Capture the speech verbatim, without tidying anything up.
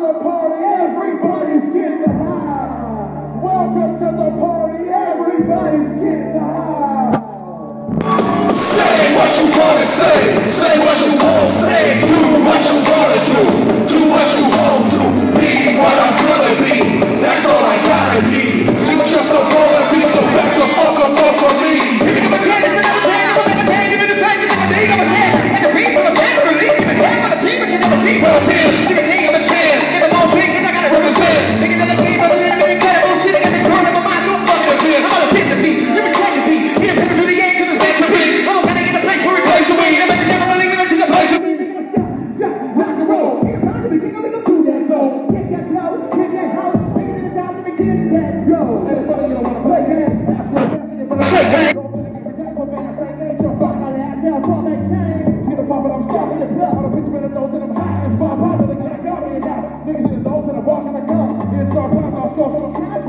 the party, everybody's getting high. Welcome to the party, everybody's getting high. Say what you wanna say, say what you won't say, do what you wanna do, do what you won't do, be what I'm gonna be, that's all I gotta be. You just don't wanna be, so back the fuck up off of me. Give me the chance, another chance, I'm like a man, give me the chance, give me the thing of a man, and the beat from the man, release me, the hand on the team, and you never see what I'm in. Give me the king of a chance, give me more pink, and I gotta represent. Take another game, I'm a little bit incredible shit, I got that burn in my mind, don't fucking offend. I'm gonna take the beat, you can take the beat, get a picture to the end, cause it's meant to be. I'm gonna get a place for replace away, and I'm never really gonna do the place of me. Rock and roll, here's time to be king, I'm gonna do that though. Kick that flow, kick that house, take it to the top, let me get that dough. And it's funny, you don't wanna play that, that's what I'm asking for. Play that. I'm stopping the club, I'm a bitch with a nose and I'm high. It's my pop, they got me now. Niggas in the nose and I'm walking the gun. It's our time, I'm supposed to